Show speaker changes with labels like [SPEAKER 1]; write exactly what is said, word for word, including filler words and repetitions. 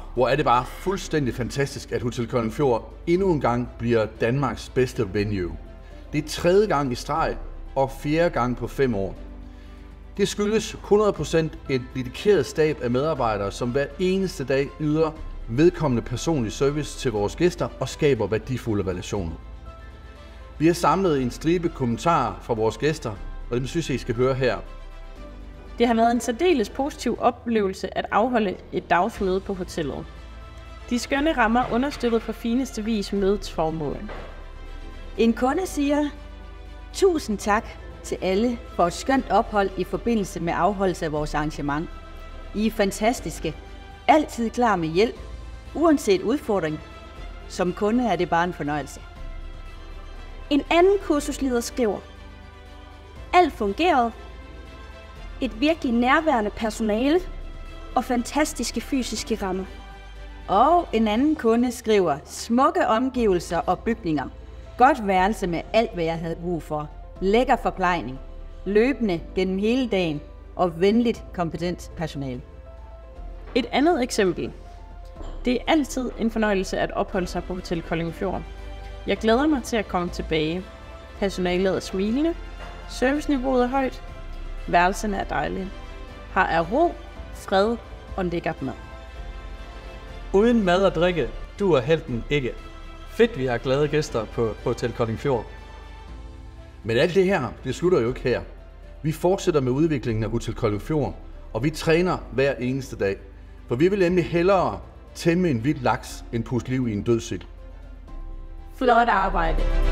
[SPEAKER 1] Hvor er det bare fuldstændig fantastisk, at Hotel Koldingfjord endnu en gang bliver Danmarks bedste venue. Det er tredje gang i streg og fjerde gang på fem år. Det skyldes hundrede procent et dedikeret stab af medarbejdere, som hver eneste dag yder vedkommende personlig service til vores gæster og skaber værdifulde relationer. Vi har samlet en stribe kommentarer fra vores gæster, og dem synes jeg, I skal høre her.
[SPEAKER 2] Det har været en særdeles positiv oplevelse at afholde et dagsmøde på hotellet. De skønne rammer understøttet på fineste vis mødets formål.
[SPEAKER 3] En kunde siger, tusind tak til alle for et skønt ophold i forbindelse med afholdelse af vores arrangement. I er fantastiske. Altid klar med hjælp, uanset udfordring. Som kunde er det bare en fornøjelse.
[SPEAKER 4] En anden kursusleder skriver, alt fungerede, et virkelig nærværende personale og fantastiske fysiske rammer.
[SPEAKER 3] Og en anden kunde skriver, smukke omgivelser og bygninger. Godt værelse med alt, hvad jeg havde brug for. Lækker forplejning. Løbende gennem hele dagen og venligt kompetent personale.
[SPEAKER 2] Et andet eksempel. Det er altid en fornøjelse at opholde sig på Hotel Koldingfjord. Jeg glæder mig til at komme tilbage. Personalet er smilende. Serviceniveauet er højt. Værelserne er dejlige. Her er ro, fred og lækkert mad.
[SPEAKER 5] Uden mad og drikke, du er helten ikke. Fedt, vi har glade gæster på Hotel Koldingfjord.
[SPEAKER 1] Men alt det her, det slutter jo ikke her. Vi fortsætter med udviklingen af Hotel Koldingfjord, og vi træner hver eneste dag. For vi vil nemlig hellere tæmme en vild laks, end puste liv i en død sild.
[SPEAKER 2] Flot arbejde!